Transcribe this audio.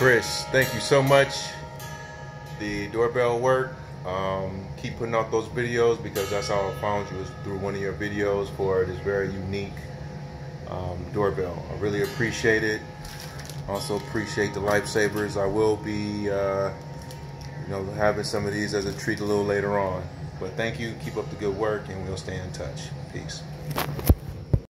Chris, thank you so much. The doorbell worked. Keep putting out those videos because that's how I found you, is through one of your videos for this very unique doorbell. I really appreciate it. Also appreciate the lifesavers. I will be having some of these as a treat a little later on. But thank you, keep up the good work, and we'll stay in touch. Peace.